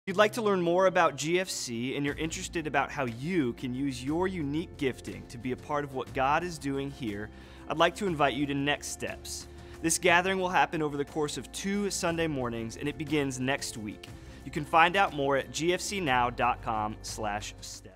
If you'd like to learn more about GFC and you're interested about how you can use your unique gifting to be a part of what God is doing here, I'd like to invite you to Next Steps. This gathering will happen over the course of 2 Sunday mornings, and it begins next week. You can find out more at gfcnow.com/steps.